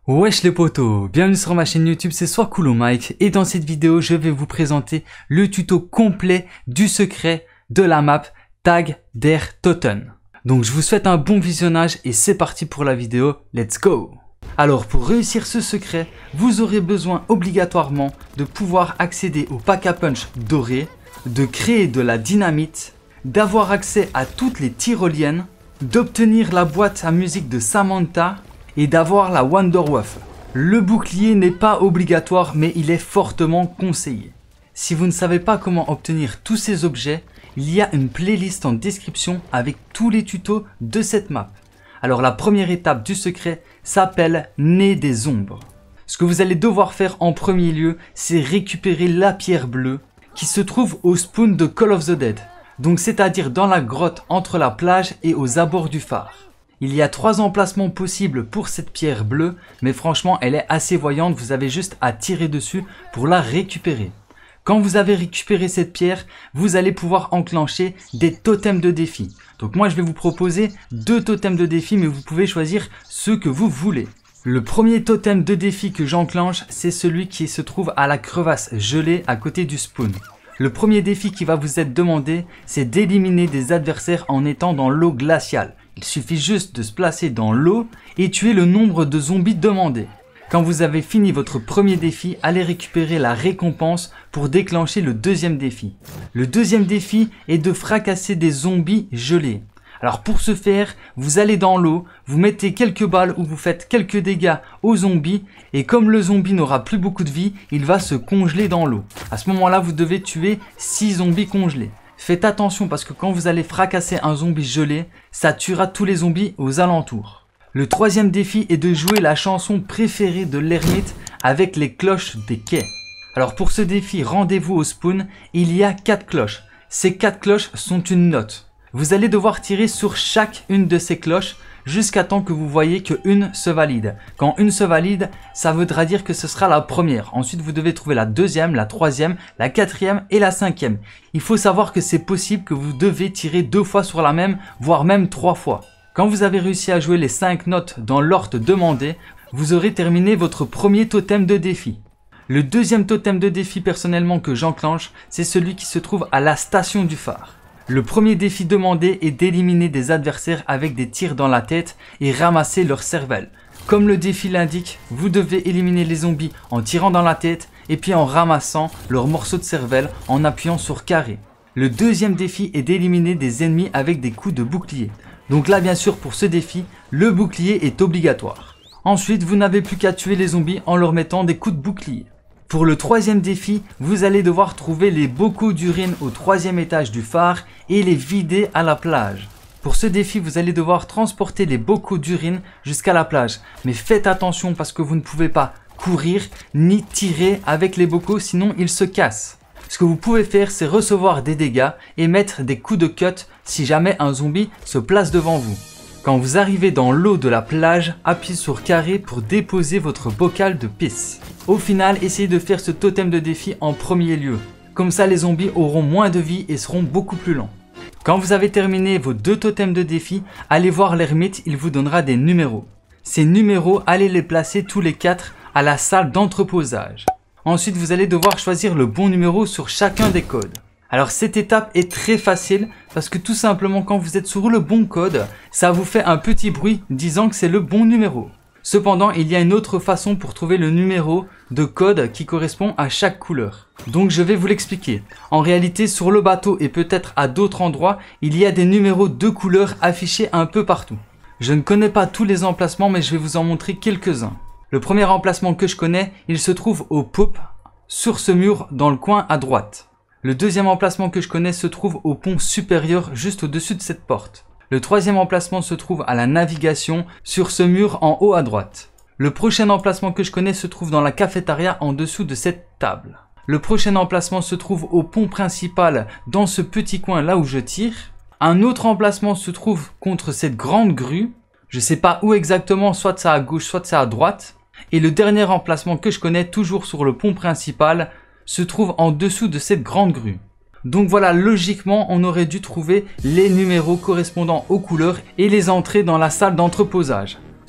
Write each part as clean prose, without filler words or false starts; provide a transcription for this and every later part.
Wesh les potos, bienvenue sur ma chaîne YouTube, c'est Soiscoolo Mike et dans cette vidéo je vais vous présenter le tuto complet du secret de la map Tag der Toten. Donc je vous souhaite un bon visionnage et c'est parti pour la vidéo, let's go! Alors pour réussir ce secret, vous aurez besoin obligatoirement de pouvoir accéder au pack à punch doré, de créer de la dynamite, d'avoir accès à toutes les tyroliennes, d'obtenir la boîte à musique de Samantha et d'avoir la Wonderwaffe. Le bouclier n'est pas obligatoire mais il est fortement conseillé. Si vous ne savez pas comment obtenir tous ces objets, il y a une playlist en description avec tous les tutos de cette map. Alors la première étape du secret s'appelle Nez des ombres. Ce que vous allez devoir faire en premier lieu, c'est récupérer la pierre bleue qui se trouve au spawn de Call of the Dead. Donc c'est-à-dire dans la grotte entre la plage et aux abords du phare. Il y a 3 emplacements possibles pour cette pierre bleue, mais franchement elle est assez voyante, vous avez juste à tirer dessus pour la récupérer. Quand vous avez récupéré cette pierre, vous allez pouvoir enclencher des totems de défi. Donc moi je vais vous proposer 2 totems de défi, mais vous pouvez choisir ceux que vous voulez. Le premier totem de défi que j'enclenche, c'est celui qui se trouve à la crevasse gelée à côté du spawn. Le premier défi qui va vous être demandé, c'est d'éliminer des adversaires en étant dans l'eau glaciale. Il suffit juste de se placer dans l'eau et tuer le nombre de zombies demandés. Quand vous avez fini votre premier défi, allez récupérer la récompense pour déclencher le deuxième défi. Le deuxième défi est de fracasser des zombies gelés. Alors pour ce faire, vous allez dans l'eau, vous mettez quelques balles ou vous faites quelques dégâts aux zombies et comme le zombie n'aura plus beaucoup de vie, il va se congeler dans l'eau. À ce moment-là, vous devez tuer 6 zombies congelés. Faites attention parce que quand vous allez fracasser un zombie gelé, ça tuera tous les zombies aux alentours. Le troisième défi est de jouer la chanson préférée de l'ermite avec les cloches des quais. Alors pour ce défi, rendez-vous au spawn, il y a 4 cloches. Ces 4 cloches sont une note. Vous allez devoir tirer sur chacune de ces cloches jusqu'à temps que vous voyez qu'une se valide. Quand une se valide, ça voudra dire que ce sera la première. Ensuite, vous devez trouver la deuxième, la troisième, la quatrième et la cinquième. Il faut savoir que c'est possible que vous devez tirer 2 fois sur la même, voire même 3 fois. Quand vous avez réussi à jouer les 5 notes dans l'ordre demandé, vous aurez terminé votre premier totem de défi. Le deuxième totem de défi personnellement que j'enclenche, c'est celui qui se trouve à la station du phare. Le premier défi demandé est d'éliminer des adversaires avec des tirs dans la tête et ramasser leur cervelle. Comme le défi l'indique, vous devez éliminer les zombies en tirant dans la tête et puis en ramassant leurs morceaux de cervelle en appuyant sur carré. Le deuxième défi est d'éliminer des ennemis avec des coups de bouclier. Donc là bien sûr pour ce défi, le bouclier est obligatoire. Ensuite, vous n'avez plus qu'à tuer les zombies en leur mettant des coups de bouclier. Pour le troisième défi, vous allez devoir trouver les bocaux d'urine au 3e étage du phare et les vider à la plage. Pour ce défi, vous allez devoir transporter les bocaux d'urine jusqu'à la plage. Mais faites attention parce que vous ne pouvez pas courir ni tirer avec les bocaux sinon ils se cassent. Ce que vous pouvez faire, c'est recevoir des dégâts et mettre des coups de cut si jamais un zombie se place devant vous. Quand vous arrivez dans l'eau de la plage, appuyez sur carré pour déposer votre bocal de pisse. Au final, essayez de faire ce totem de défi en premier lieu. Comme ça, les zombies auront moins de vie et seront beaucoup plus lents. Quand vous avez terminé vos 2 totems de défi, allez voir l'ermite, il vous donnera des numéros. Ces numéros, allez les placer tous les 4 à la salle d'entreposage. Ensuite, vous allez devoir choisir le bon numéro sur chacun des codes. Alors cette étape est très facile parce que tout simplement quand vous êtes sur le bon code, ça vous fait un petit bruit disant que c'est le bon numéro. Cependant, il y a une autre façon pour trouver le numéro de code qui correspond à chaque couleur. Donc je vais vous l'expliquer. En réalité, sur le bateau et peut-être à d'autres endroits, il y a des numéros de couleurs affichés un peu partout. Je ne connais pas tous les emplacements mais je vais vous en montrer quelques-uns. Le premier emplacement que je connais, il se trouve au pop sur ce mur dans le coin à droite. Le deuxième emplacement que je connais se trouve au pont supérieur juste au-dessus de cette porte. Le troisième emplacement se trouve à la navigation sur ce mur en haut à droite. Le prochain emplacement que je connais se trouve dans la cafétéria en dessous de cette table. Le prochain emplacement se trouve au pont principal dans ce petit coin là où je tire. Un autre emplacement se trouve contre cette grande grue. Je sais pas où exactement, soit c'est à gauche, soit c'est à droite. Et le dernier emplacement que je connais toujours sur le pont principal se trouve en dessous de cette grande grue. Donc voilà, logiquement, on aurait dû trouver les numéros correspondant aux couleurs et les entrer dans la salle d'entreposage.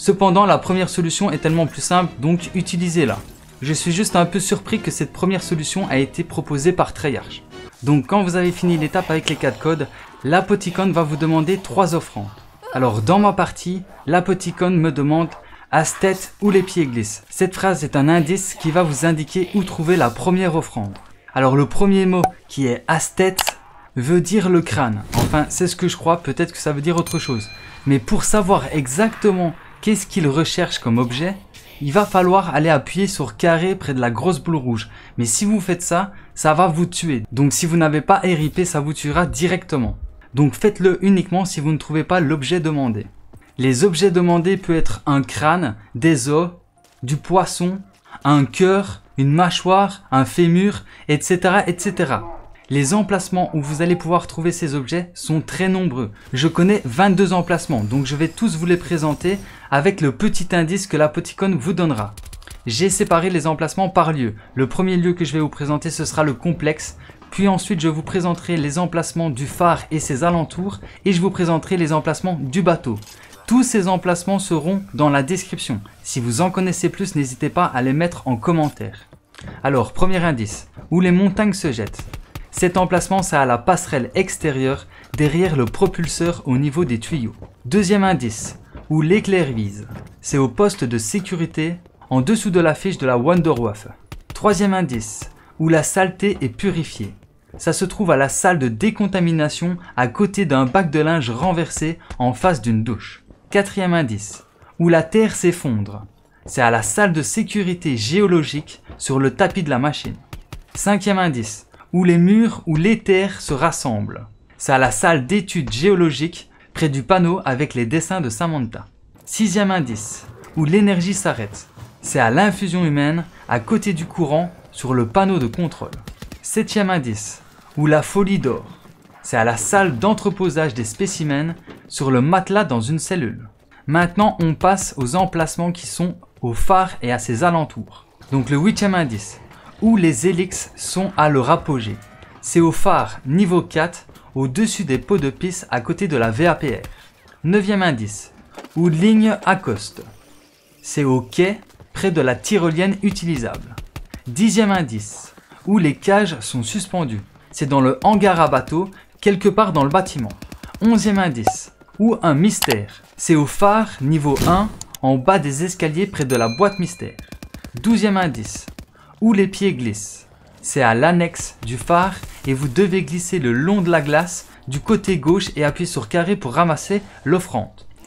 Cependant, la première solution est tellement plus simple, donc utilisez-la. Je suis juste un peu surpris que cette première solution a été proposée par Treyarch. Donc quand vous avez fini l'étape avec les 4 codes, l'Apoticon va vous demander 3 offrandes. Alors dans ma partie, l'Apoticon me demande « Asse-tête où les pieds glissent ». Cette phrase est un indice qui va vous indiquer où trouver la première offrande. Alors le premier mot qui est « Asse-tête » veut dire le crâne. Enfin c'est ce que je crois, peut-être que ça veut dire autre chose. Mais pour savoir exactement qu'est-ce qu'il recherche comme objet, il va falloir aller appuyer sur carré près de la grosse boule rouge. Mais si vous faites ça, ça va vous tuer. Donc si vous n'avez pas RIP, ça vous tuera directement. Donc faites-le uniquement si vous ne trouvez pas l'objet demandé. Les objets demandés peuvent être un crâne, des os, du poisson, un cœur, une mâchoire, un fémur, etc., etc. Les emplacements où vous allez pouvoir trouver ces objets sont très nombreux. Je connais 22 emplacements, donc je vais tous vous les présenter avec le petit indice que l'Apoticon vous donnera. J'ai séparé les emplacements par lieu. Le premier lieu que je vais vous présenter, ce sera le complexe. Puis ensuite, je vous présenterai les emplacements du phare et ses alentours. Et je vous présenterai les emplacements du bateau. Tous ces emplacements seront dans la description. Si vous en connaissez plus, n'hésitez pas à les mettre en commentaire. Alors, premier indice, où les montagnes se jettent. Cet emplacement, c'est à la passerelle extérieure, derrière le propulseur au niveau des tuyaux. Deuxième indice, où l'éclair vise. C'est au poste de sécurité, en dessous de l'affiche de la Wunderwaffe. Troisième indice, où la saleté est purifiée. Ça se trouve à la salle de décontamination, à côté d'un bac de linge renversé, en face d'une douche. Quatrième indice, où la terre s'effondre. C'est à la salle de sécurité géologique, sur le tapis de la machine. Cinquième indice, où les murs ou les terres se rassemblent. C'est à la salle d'études géologiques, près du panneau avec les dessins de Samantha. Sixième indice, où l'énergie s'arrête. C'est à l'infusion humaine, à côté du courant, sur le panneau de contrôle. Septième indice, où la folie dort. C'est à la salle d'entreposage des spécimens, sur le matelas dans une cellule. Maintenant, on passe aux emplacements qui sont au phare et à ses alentours. Donc le huitième indice, où les hélix sont à leur apogée. C'est au phare niveau 4, au-dessus des pots de pisse à côté de la VAPR. Neuvième indice, où ligne accoste. C'est au quai, près de la tyrolienne utilisable. Dixième indice, où les cages sont suspendues. C'est dans le hangar à bateau, quelque part dans le bâtiment. Onzième indice, où un mystère. C'est au phare niveau 1, en bas des escaliers près de la boîte mystère. Douzième indice, où les pieds glissent. C'est à l'annexe du phare et vous devez glisser le long de la glace du côté gauche et appuyer sur carré pour ramasser l'offrande.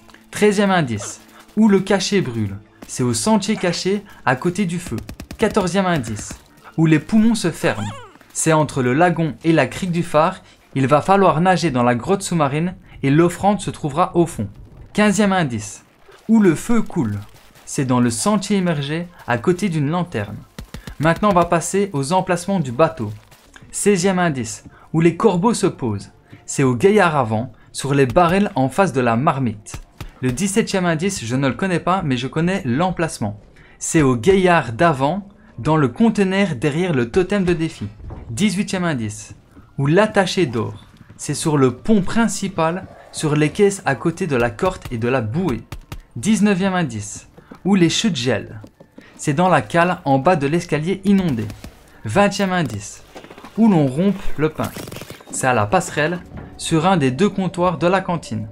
13e indice, où le cachet brûle. C'est au sentier caché à côté du feu. 14e indice, où les poumons se ferment. C'est entre le lagon et la crique du phare. Il va falloir nager dans la grotte sous-marine et l'offrande se trouvera au fond. 15e indice, où le feu coule. C'est dans le sentier immergé à côté d'une lanterne. Maintenant, on va passer aux emplacements du bateau. 16e indice, où les corbeaux se posent. C'est au gaillard avant, sur les barrels en face de la marmite. Le 17e indice, je ne le connais pas, mais je connais l'emplacement. C'est au gaillard d'avant, dans le conteneur derrière le totem de défi. 18e indice, où l'attaché dort. C'est sur le pont principal, sur les caisses à côté de la corde et de la bouée. 19e indice, où les chutes gèlent. C'est dans la cale en bas de l'escalier inondé. 20e indice, où l'on rompt le pain. C'est à la passerelle, sur un des deux comptoirs de la cantine.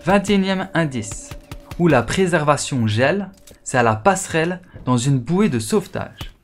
21e indice, où la préservation gèle. C'est à la passerelle, dans une bouée de sauvetage.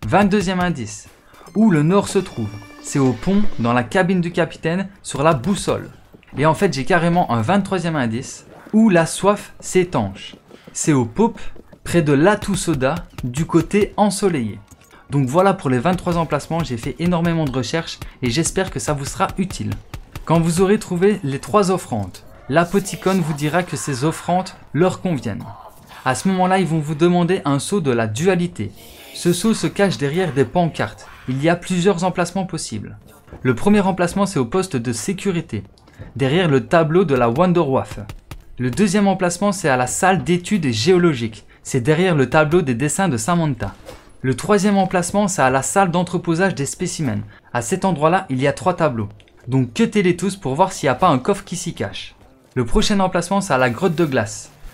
22e indice, où le nord se trouve. C'est au pont, dans la cabine du capitaine, sur la boussole. Et en fait, j'ai carrément un 23e indice, où la soif s'étanche. C'est au Pope, près de l'Atout Soda, du côté ensoleillé. Donc voilà pour les 23 emplacements, j'ai fait énormément de recherches et j'espère que ça vous sera utile. Quand vous aurez trouvé les 3 offrandes, l'Apoticon vous dira que ces offrandes leur conviennent. À ce moment-là, ils vont vous demander un sceau de la dualité. Ce sceau se cache derrière des pancartes. Il y a plusieurs emplacements possibles. Le premier emplacement, c'est au poste de sécurité, derrière le tableau de la Wunderwaffe. Le deuxième emplacement, c'est à la salle d'études géologiques. C'est derrière le tableau des dessins de Samantha. Le troisième emplacement, c'est à la salle d'entreposage des spécimens. À cet endroit-là, il y a 3 tableaux. Donc cuttez-les tous pour voir s'il n'y a pas un coffre qui s'y cache. Le prochain emplacement, c'est à la grotte de glace.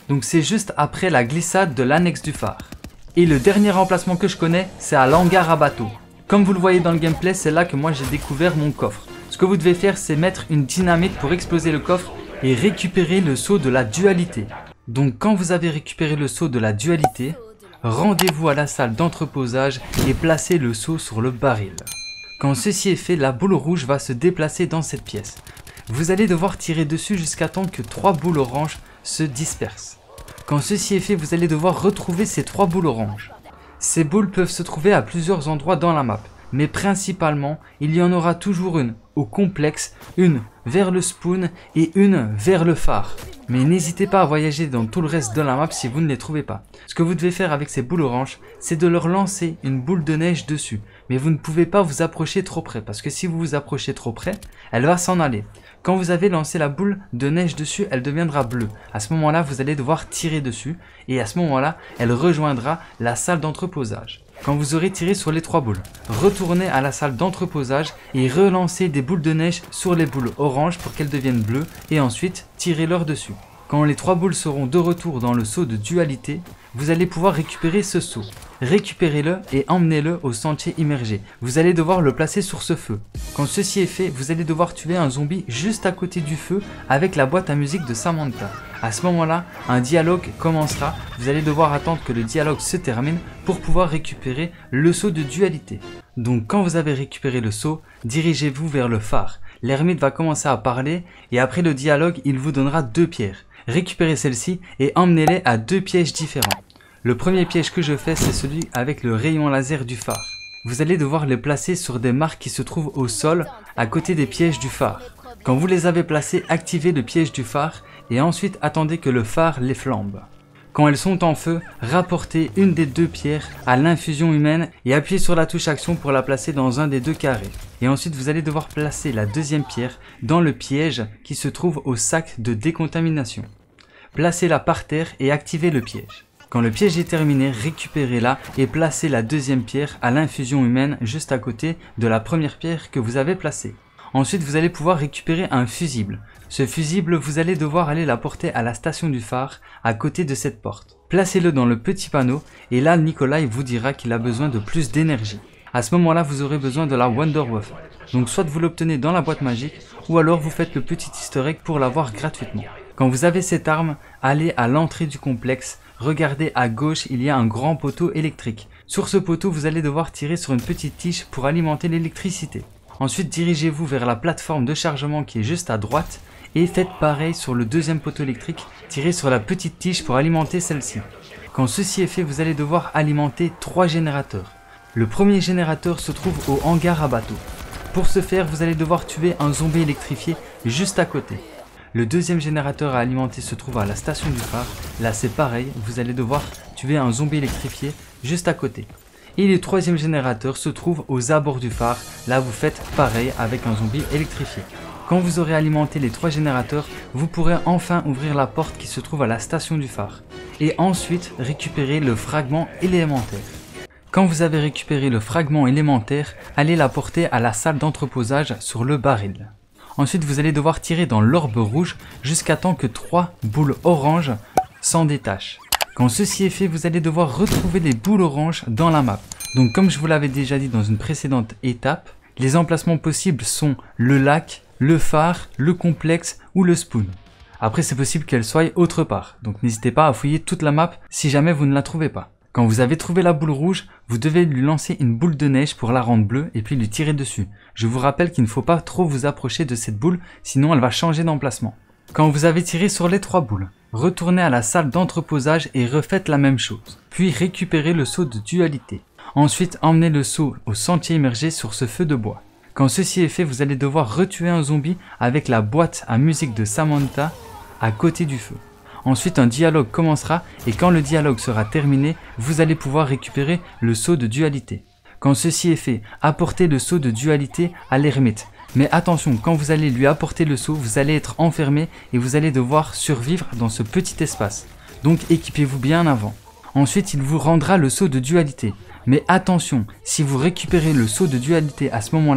Donc c'est juste après la glissade de l'annexe du phare. Et le dernier emplacement que je connais, c'est à l'hangar à bateau. Comme vous le voyez dans le gameplay, c'est là que moi j'ai découvert mon coffre. Ce que vous devez faire, c'est mettre une dynamite pour exploser le coffre et récupérer le seau de la dualité. Donc quand vous avez récupéré le seau de la dualité, rendez-vous à la salle d'entreposage et placez le seau sur le baril. Quand ceci est fait, la boule rouge va se déplacer dans cette pièce. Vous allez devoir tirer dessus jusqu'à temps que 3 boules oranges se dispersent. Quand ceci est fait, vous allez devoir retrouver ces 3 boules oranges. Ces boules peuvent se trouver à plusieurs endroits dans la map, mais principalement, il y en aura toujours une au complexe, une vers le spawn et une vers le phare. Mais n'hésitez pas à voyager dans tout le reste de la map si vous ne les trouvez pas. Ce que vous devez faire avec ces boules oranges, c'est de leur lancer une boule de neige dessus. Mais vous ne pouvez pas vous approcher trop près, parce que si vous vous approchez trop près, elle va s'en aller. Quand vous avez lancé la boule de neige dessus, elle deviendra bleue. À ce moment-là, vous allez devoir tirer dessus, et à ce moment-là, elle rejoindra la salle d'entreposage. Quand vous aurez tiré sur les 3 boules, retournez à la salle d'entreposage et relancez des boules de neige sur les boules oranges pour qu'elles deviennent bleues, et ensuite tirez-leur dessus. Quand les 3 boules seront de retour dans le seau de dualité, vous allez pouvoir récupérer ce seau. Récupérez-le et emmenez-le au sentier immergé. Vous allez devoir le placer sur ce feu. Quand ceci est fait, vous allez devoir tuer un zombie juste à côté du feu avec la boîte à musique de Samantha. À ce moment-là, un dialogue commencera. Vous allez devoir attendre que le dialogue se termine pour pouvoir récupérer le seau de dualité. Donc quand vous avez récupéré le seau, dirigez-vous vers le phare. L'ermite va commencer à parler et après le dialogue, il vous donnera 2 pierres. Récupérez celles-ci et emmenez-les à 2 pièges différents. Le premier piège que je fais, c'est celui avec le rayon laser du phare. Vous allez devoir les placer sur des marques qui se trouvent au sol à côté des pièges du phare. Quand vous les avez placés, activez le piège du phare et ensuite attendez que le phare les flambe. Quand elles sont en feu, rapportez une des 2 pierres à l'infusion humaine et appuyez sur la touche action pour la placer dans un des 2 carrés. Et ensuite vous allez devoir placer la 2e pierre dans le piège qui se trouve au sac de décontamination. Placez-la par terre et activez le piège. Quand le piège est terminé, récupérez-la et placez la 2e pierre à l'infusion humaine juste à côté de la première pierre que vous avez placée. Ensuite, vous allez pouvoir récupérer un fusible. Ce fusible, vous allez devoir aller l'apporter à la station du phare, à côté de cette porte. Placez-le dans le petit panneau et là, Nikolai vous dira qu'il a besoin de plus d'énergie. À ce moment-là, vous aurez besoin de la Wonderwaffe. Donc soit vous l'obtenez dans la boîte magique, ou alors vous faites le petit easter egg pour l'avoir gratuitement. Quand vous avez cette arme, allez à l'entrée du complexe. Regardez à gauche, il y a un grand poteau électrique. Sur ce poteau, vous allez devoir tirer sur une petite tige pour alimenter l'électricité. Ensuite, dirigez-vous vers la plateforme de chargement qui est juste à droite et faites pareil sur le 2e poteau électrique, tirez sur la petite tige pour alimenter celle-ci. Quand ceci est fait, vous allez devoir alimenter 3 générateurs. Le premier générateur se trouve au hangar à bateau. Pour ce faire, vous allez devoir tuer un zombie électrifié juste à côté. Le 2e générateur à alimenter se trouve à la station du phare. Là c'est pareil, vous allez devoir tuer un zombie électrifié juste à côté. Et le 3e générateur se trouve aux abords du phare. Là vous faites pareil avec un zombie électrifié. Quand vous aurez alimenté les 3 générateurs, vous pourrez enfin ouvrir la porte qui se trouve à la station du phare. Et ensuite récupérer le fragment élémentaire. Quand vous avez récupéré le fragment élémentaire, allez l'apporter à la salle d'entreposage sur le baril. Ensuite, vous allez devoir tirer dans l'orbe rouge jusqu'à temps que 3 boules oranges s'en détachent. Quand ceci est fait, vous allez devoir retrouver les boules oranges dans la map. Donc comme je vous l'avais déjà dit dans une précédente étape, les emplacements possibles sont le lac, le phare, le complexe ou le spawn. Après, c'est possible qu'elles soient autre part, donc n'hésitez pas à fouiller toute la map si jamais vous ne la trouvez pas. Quand vous avez trouvé la boule rouge, vous devez lui lancer une boule de neige pour la rendre bleue et puis lui tirer dessus. Je vous rappelle qu'il ne faut pas trop vous approcher de cette boule, sinon elle va changer d'emplacement. Quand vous avez tiré sur les 3 boules, retournez à la salle d'entreposage et refaites la même chose. Puis récupérez le seau de dualité. Ensuite, emmenez le seau au sentier immergé sur ce feu de bois. Quand ceci est fait, vous allez devoir retuer un zombie avec la boîte à musique de Samantha à côté du feu. Ensuite, un dialogue commencera et quand le dialogue sera terminé, vous allez pouvoir récupérer le seau de dualité. Quand ceci est fait, apportez le seau de dualité à l'ermite. Mais attention, quand vous allez lui apporter le seau, vous allez être enfermé et vous allez devoir survivre dans ce petit espace. Donc équipez-vous bien avant. Ensuite, il vous rendra le seau de dualité. Mais attention, si vous récupérez le seau de dualité à ce moment-là,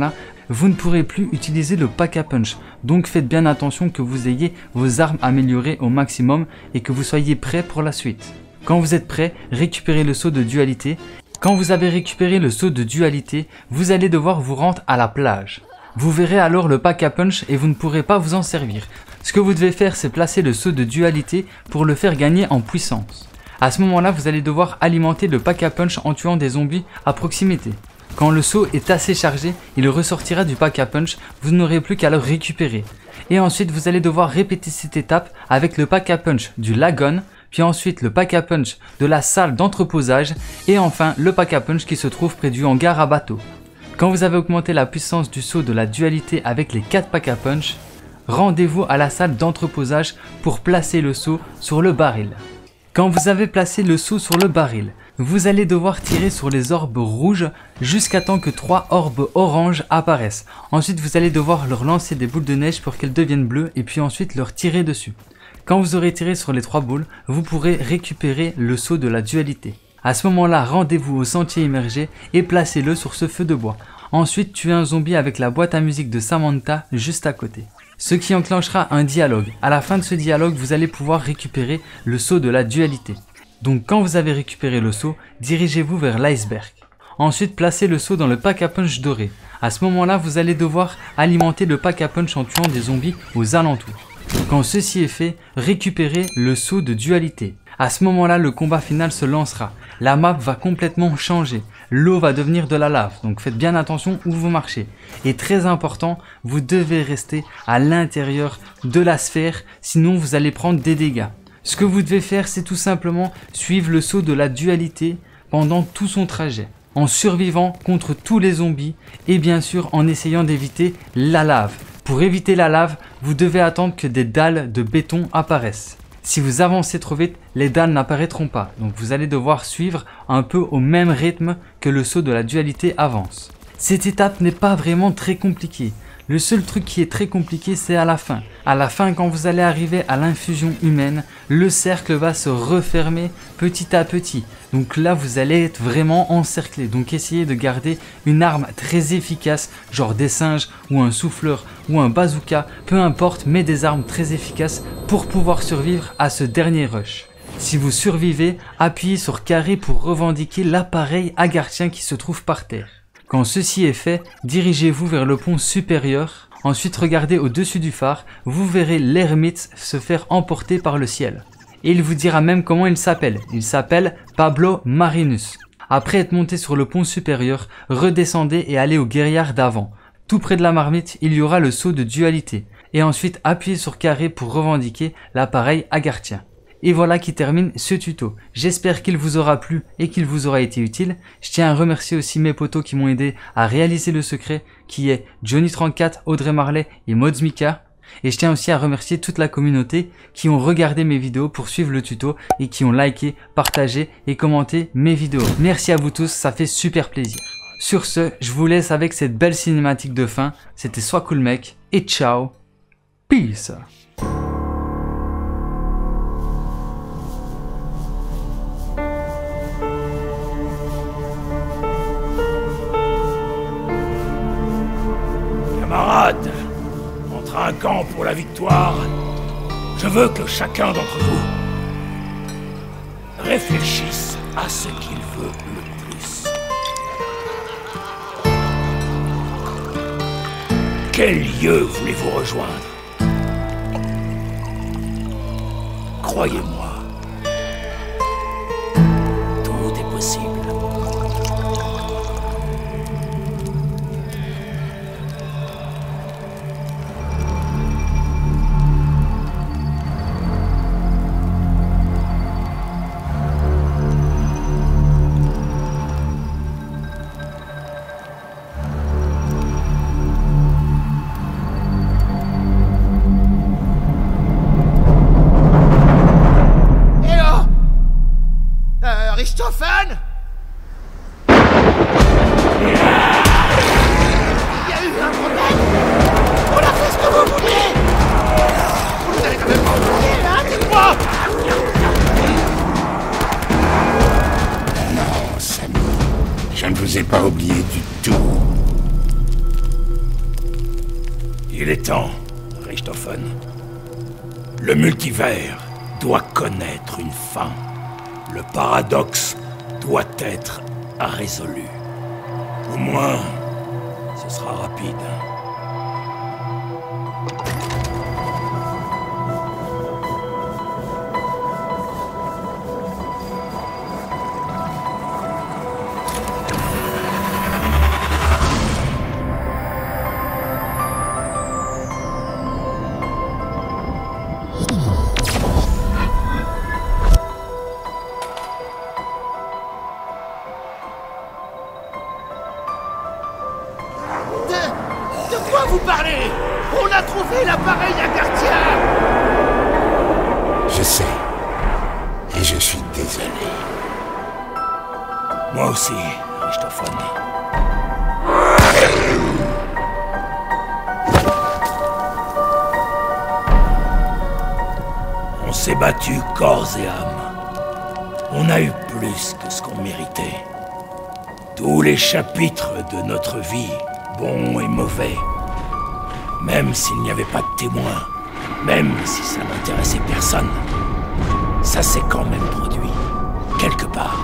vous ne pourrez plus utiliser le Pack-a-Punch. Donc faites bien attention que vous ayez vos armes améliorées au maximum et que vous soyez prêts pour la suite. Quand vous êtes prêts, récupérez le saut de dualité. Quand vous avez récupéré le saut de dualité, vous allez devoir vous rendre à la plage. Vous verrez alors le Pack-a-Punch et vous ne pourrez pas vous en servir. Ce que vous devez faire, c'est placer le saut de dualité pour le faire gagner en puissance. À ce moment-là, vous allez devoir alimenter le Pack-a-Punch en tuant des zombies à proximité. Quand le saut est assez chargé, il ressortira du Pack-a-Punch, vous n'aurez plus qu'à le récupérer. Et ensuite, vous allez devoir répéter cette étape avec le Pack-a-Punch du Lagon, puis ensuite le Pack-a-Punch de la salle d'entreposage, et enfin le Pack-a-Punch qui se trouve près du hangar à bateau. Quand vous avez augmenté la puissance du saut de la dualité avec les 4 Pack-a-Punch, rendez-vous à la salle d'entreposage pour placer le saut sur le baril. Quand vous avez placé le saut sur le baril, vous allez devoir tirer sur les orbes rouges jusqu'à temps que 3 orbes oranges apparaissent. Ensuite, vous allez devoir leur lancer des boules de neige pour qu'elles deviennent bleues et puis ensuite leur tirer dessus. Quand vous aurez tiré sur les 3 boules, vous pourrez récupérer le saut de la dualité. À ce moment-là, rendez-vous au sentier immergé et placez-le sur ce feu de bois. Ensuite, tuez un zombie avec la boîte à musique de Samantha juste à côté. Ce qui enclenchera un dialogue. À la fin de ce dialogue, vous allez pouvoir récupérer le saut de la dualité. Donc quand vous avez récupéré le saut, dirigez-vous vers l'iceberg. Ensuite, placez le saut dans le Pack-a-Punch doré. À ce moment-là, vous allez devoir alimenter le Pack-a-Punch en tuant des zombies aux alentours. Quand ceci est fait, récupérez le saut de dualité. À ce moment-là, le combat final se lancera. La map va complètement changer. L'eau va devenir de la lave, donc faites bien attention où vous marchez. Et très important, vous devez rester à l'intérieur de la sphère, sinon vous allez prendre des dégâts. Ce que vous devez faire, c'est tout simplement suivre le saut de la dualité pendant tout son trajet, en survivant contre tous les zombies et bien sûr en essayant d'éviter la lave. Pour éviter la lave, vous devez attendre que des dalles de béton apparaissent. Si vous avancez trop vite, les dalles n'apparaîtront pas, donc vous allez devoir suivre un peu au même rythme que le saut de la dualité avance. Cette étape n'est pas vraiment très compliquée. Le seul truc qui est très compliqué, c'est à la fin. À la fin, quand vous allez arriver à l'infusion humaine, le cercle va se refermer petit à petit. Donc là, vous allez être vraiment encerclé. Donc essayez de garder une arme très efficace, genre des singes ou un souffleur ou un bazooka, peu importe, mais des armes très efficaces pour pouvoir survivre à ce dernier rush. Si vous survivez, appuyez sur carré pour revendiquer l'appareil agarthien qui se trouve par terre. Quand ceci est fait, dirigez-vous vers le pont supérieur. Ensuite, regardez au-dessus du phare, vous verrez l'ermite se faire emporter par le ciel. Et il vous dira même comment il s'appelle. Il s'appelle Pablo Marinus. Après être monté sur le pont supérieur, redescendez et allez au guérillard d'avant. Tout près de la marmite, il y aura le saut de dualité. Et ensuite, appuyez sur carré pour revendiquer l'appareil agarthien. Et voilà qui termine ce tuto. J'espère qu'il vous aura plu et qu'il vous aura été utile. Je tiens à remercier aussi mes potos qui m'ont aidé à réaliser le secret, qui est Johnny34, Audrey Marley et Modsmika. Et je tiens aussi à remercier toute la communauté qui ont regardé mes vidéos pour suivre le tuto et qui ont liké, partagé et commenté mes vidéos. Merci à vous tous, ça fait super plaisir. Sur ce, je vous laisse avec cette belle cinématique de fin. C'était Sois Cool Mec et ciao, peace. Camarades, entre un camp pour la victoire, je veux que chacun d'entre vous réfléchisse à ce qu'il veut le plus. Quel lieu voulez-vous rejoindre? Croyez-moi, tout est possible. Richthofen? Il y a eu un problème? On a fait ce que vous vouliez! Vous allez quand même pas oublier, hein, dites-moi! Non, Samy, je ne vous ai pas oublié du tout. Il est temps, Richthofen. Le multivers doit connaître une fin. Le paradoxe doit être résolu. Au moins, ce sera rapide. De quoi vous parlez? On a trouvé l'appareil Agarthia! Je sais. Et je suis désolé. Moi aussi, Richthofen. On s'est battu corps et âme. On a eu plus que ce qu'on méritait. Tous les chapitres de notre vie, bons et mauvais, même s'il n'y avait pas de témoins, même si ça n'intéressait personne, ça s'est quand même produit, quelque part.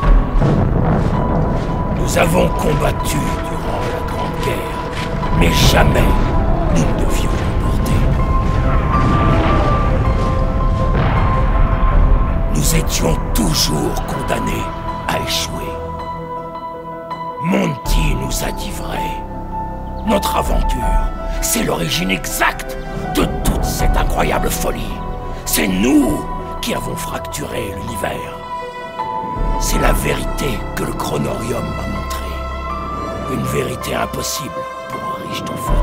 Nous avons combattu durant la Grande Guerre, mais jamais nous ne devions l'emporter. Nous étions toujours condamnés à échouer. Monty nous a dit vrai. Notre aventure, c'est l'origine exacte de toute cette incroyable folie. C'est nous qui avons fracturé l'univers. C'est la vérité que le chronorium m'a montrée. Une vérité impossible pour Richthofen.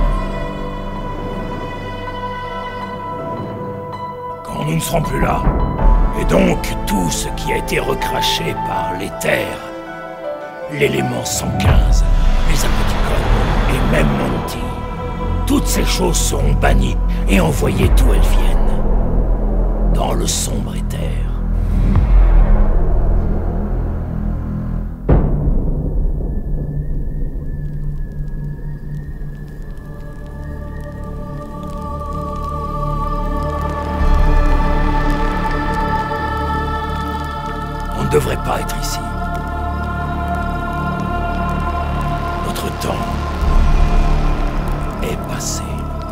Quand nous ne serons plus là, et donc tout ce qui a été recraché par l'éther, l'élément 115, les apothicones et même Monty, toutes ces choses seront bannies et envoyées d'où elles viennent, dans le sombre éther. On ne devrait pas être ici. Notre temps est passé.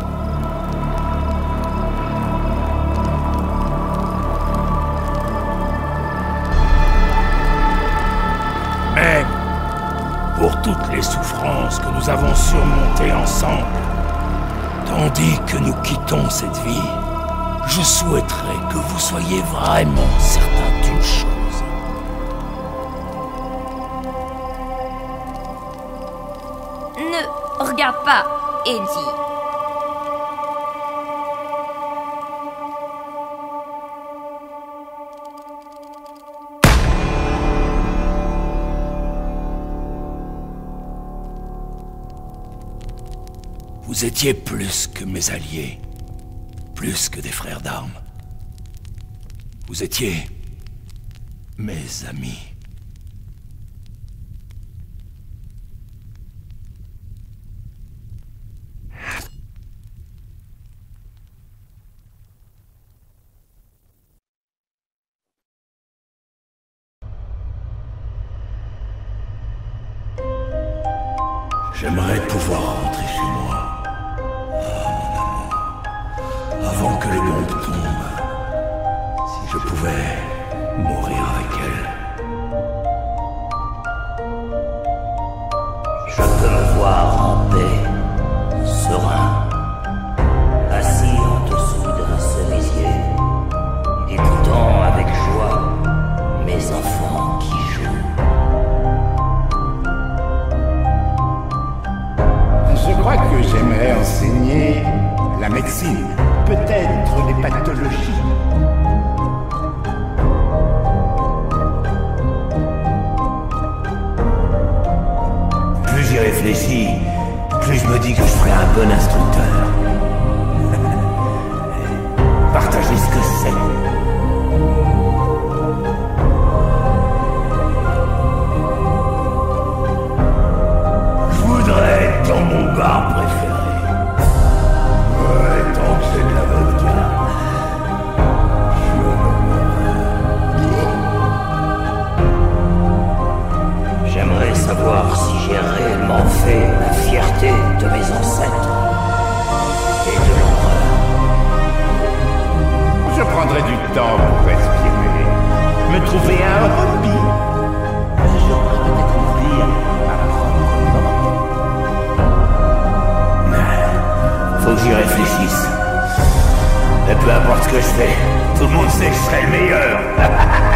Mais pour toutes les souffrances que nous avons surmontées ensemble, tandis que nous quittons cette vie, je souhaiterais que vous soyez vraiment certains d'une chose. Ne regarde pas, Eddie. Vous étiez plus que mes alliés, plus que des frères d'armes. Vous étiez mes amis. J'aimerais pouvoir rentrer chez moi. Avant que le monde tombe. Si je pouvais mourir avec elle. Je peux me voir en paix, serein, assis en dessous d'un cerisier, écoutant avec joie mes enfants qui jouent. Je crois que j'aimerais enseigner la médecine, peut-être les pathologies. Plus j'y réfléchis, plus je me dis que je serais un bon instructeur. Partager ce que c'est. Je voudrais être dans mon bar préféré. savoir si j'ai réellement fait la fierté de mes ancêtres et de l'empereur. Je prendrai du temps pour respirer, me trouver un hobby. Je pourrais peut-être ouvrir ma propre porte. Faut que j'y réfléchisse. Mais peu importe ce que je fais, tout le monde sait que je serai le meilleur.